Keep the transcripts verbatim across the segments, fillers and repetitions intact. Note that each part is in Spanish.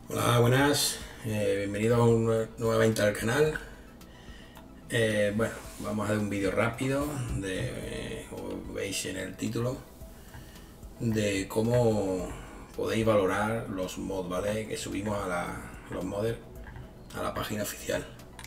Hola, buenas, eh, bienvenidos a una nueva intro al canal. Eh, bueno, vamos a hacer un vídeo rápido, de, eh, como veis en el título, de cómo podéis valorar los mods, ¿vale? Que subimos a la, los modders a la página oficial.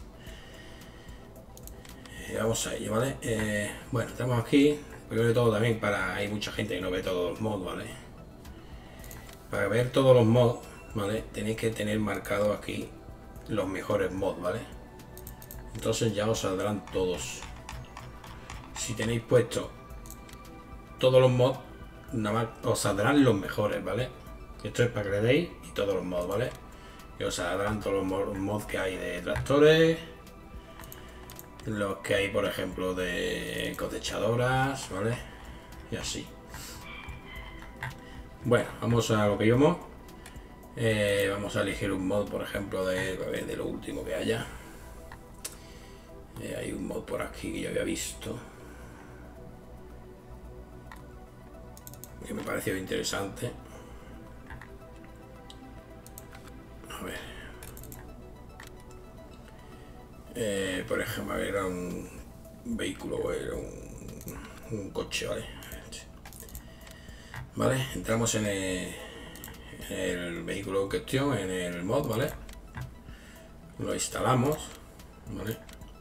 Eh, vamos a ello, ¿vale? Eh, bueno, estamos aquí, primero de todo también para, hay mucha gente que no ve todos los mods, ¿vale? Para ver todos los mods, ¿vale? Tenéis que tener marcado aquí los mejores mods, ¿vale? Entonces ya os saldrán todos. Si tenéis puesto todos los mods, nada más os saldrán los mejores, ¿vale? Esto es para que le deis y todos los mods, ¿vale? Y os saldrán todos los mods que hay de tractores, los que hay, por ejemplo, de cosechadoras, ¿vale? Y así. Bueno, vamos a lo que íbamos. Eh, vamos a elegir un mod, por ejemplo, de, de lo último que haya. Eh, hay un mod por aquí que yo había visto, que me pareció interesante. A ver. Eh, por ejemplo, era un vehículo, era un, un coche, ¿vale? Vale, entramos en el, en el vehículo en cuestión, en el mod, ¿vale? Lo instalamos, ¿vale?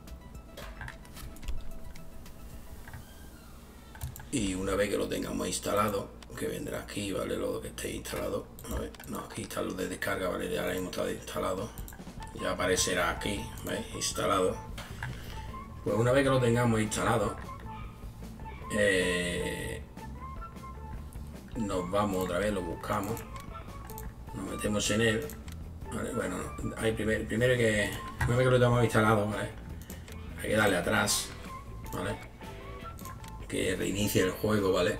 Y una vez que lo tengamos instalado, que vendrá aquí, ¿vale? Lo que esté instalado. A ver, no, aquí está lo de descarga, ¿vale? Ya ahora mismo está instalado. Ya aparecerá aquí, ¿veis? Instalado. Pues una vez que lo tengamos instalado, eh, nos vamos otra vez, lo buscamos, nos metemos en él, ¿vale? Bueno, hay primer, primero que una vez que lo tenemos instalado, ¿vale? Hay que darle atrás, ¿vale? Que reinicie el juego, ¿vale?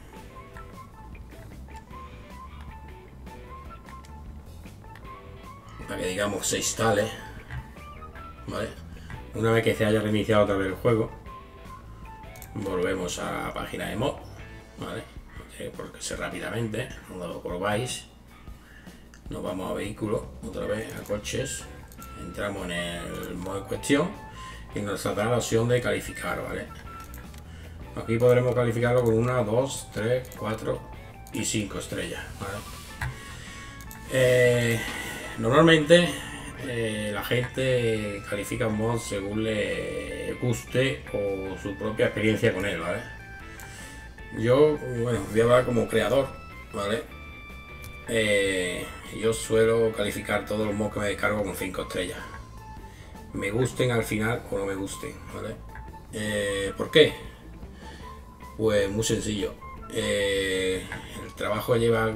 Para que, digamos, se instale, ¿vale? Una vez que se haya reiniciado otra vez el juego, volvemos a la página de mod, ¿vale? Porque, porque sé rápidamente, cuando lo probáis, nos vamos a vehículos, otra vez a coches, entramos en el mod en cuestión y nos saldrá la opción de calificar, ¿vale? Aquí podremos calificarlo con una, dos, tres, cuatro y cinco estrellas, ¿vale? Eh, normalmente eh, la gente califica un mod según le guste o su propia experiencia con él, ¿vale? Yo, bueno, voy a hablar como creador, ¿vale? Eh, yo suelo calificar todos los mods que me descargo con cinco estrellas. Me gusten al final o no me gusten, ¿vale? Eh, ¿Por qué? Pues muy sencillo. Eh, el trabajo lleva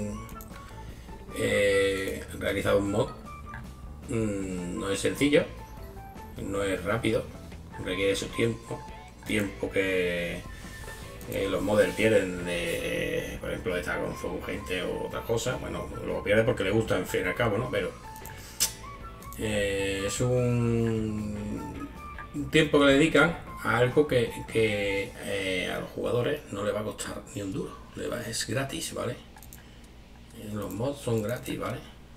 eh, realizado un mod. Mm, no es sencillo, no es rápido, requiere su tiempo, tiempo que eh, los modders pierden de, por ejemplo, de estar con su gente o otras cosas. Bueno, lo pierde porque le gusta, en fin y al cabo, ¿no? Pero eh, es un, un tiempo que le dedican a algo que, que eh, a los jugadores no le va a costar ni un duro, le va, es gratis, ¿vale? Los mods son gratis, ¿vale?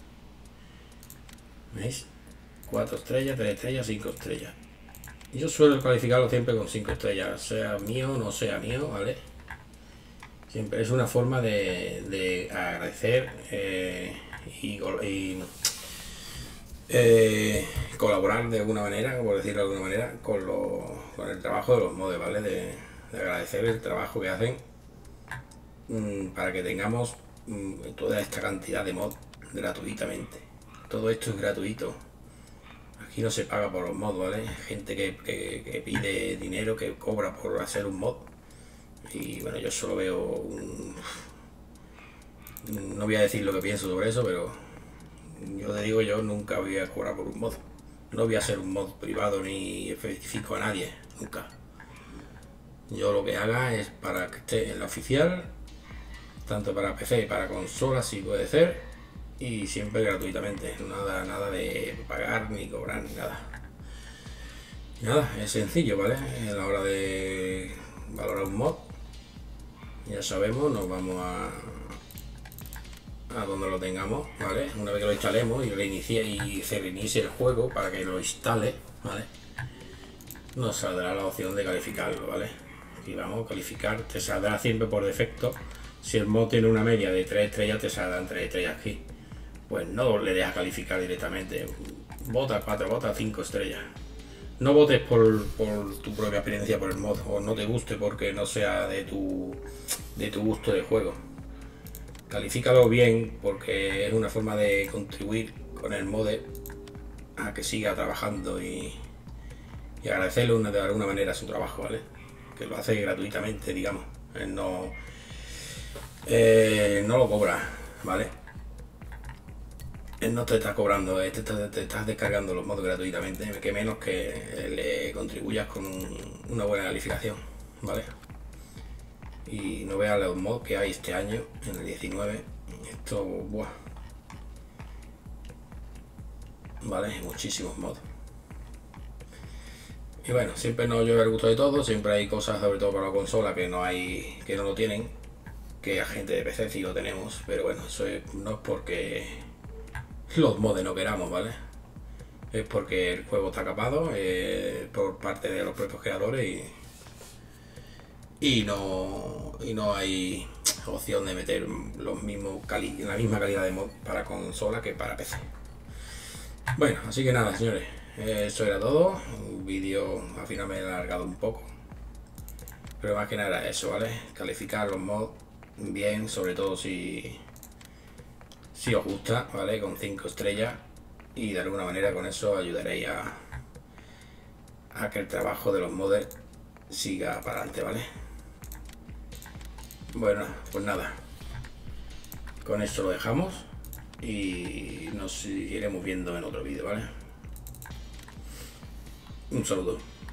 ¿Veis? cuatro estrellas, tres estrellas, cinco estrellas. Yo suelo calificarlo siempre con cinco estrellas, sea mío o no sea mío, ¿vale? Siempre es una forma de, de agradecer eh, y, y eh, colaborar de alguna manera, por decirlo de alguna manera, con, lo, con el trabajo de los mods, ¿vale? De, de agradecer el trabajo que hacen mmm, para que tengamos mmm, toda esta cantidad de mods gratuitamente. Todo esto es gratuito. Aquí no se paga por los mods, ¿vale? Gente que, que, que pide dinero, que cobra por hacer un mod. Y bueno, yo solo veo un... No voy a decir lo que pienso sobre eso, pero yo te digo, yo nunca voy a cobrar por un mod. No voy a hacer un mod privado ni especifico a nadie, nunca. Yo lo que haga es para que esté en la oficial, tanto para P C y para consolas si puede ser, y siempre gratuitamente, nada, nada de pagar ni cobrar ni nada. Nada, es sencillo, ¿vale? A la hora de valorar un mod, ya sabemos, nos vamos a, a donde lo tengamos, ¿vale? Una vez que lo instalemos y reinicie y se reinicie el juego para que lo instale, ¿vale? Nos saldrá la opción de calificarlo, ¿vale? Aquí vamos, calificar, te saldrá siempre por defecto. Si el mod tiene una media de tres estrellas, te saldrán tres estrellas aquí. Pues no le dejas calificar directamente. Vota cuatro, vota cinco estrellas. No votes por, por tu propia experiencia por el mod, o no te guste porque no sea de tu, de tu gusto de juego. Califícalo bien porque es una forma de contribuir con el mod a que siga trabajando y, y agradecerle una, de alguna manera su trabajo, ¿vale? Que lo hace gratuitamente, digamos. Él no, eh, no lo cobra, ¿vale? Él no te está cobrando, te, te, te estás descargando los mods gratuitamente, que menos que le contribuyas con un, una buena calificación, ¿vale? Y no veas los mods que hay este año, en el diecinueve, esto, buah, vale, muchísimos mods. Y bueno, siempre no llueve el gusto de todo, siempre hay cosas, sobre todo para la consola, que no hay, que no lo tienen, que a gente de P C sí lo tenemos, pero bueno, eso es, no es porque los mods no queramos, ¿vale? Es porque el juego está capado eh, por parte de los propios creadores y, y no y no hay opción de meter los mismos cali la misma calidad de mod para consola que para P C. Bueno, así que nada, señores, eso era todo. Un vídeo al final me he alargado un poco, pero más que nada eso, ¿vale? Calificar los mods bien, sobre todo si si os gusta, ¿vale? Con cinco estrellas, y de alguna manera con eso ayudaréis a, a que el trabajo de los modders siga para adelante, ¿vale? Bueno, pues nada, con esto lo dejamos y nos iremos viendo en otro vídeo, ¿vale? Un saludo.